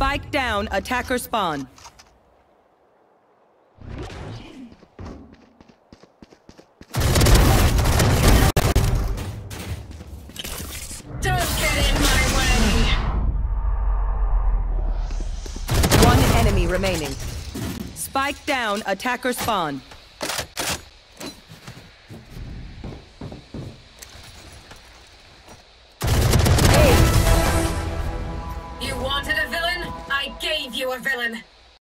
Spike down, attacker spawn. Don't get in my way! One enemy remaining. Spike down, attacker spawn. You wanted a villain? I gave you a villain!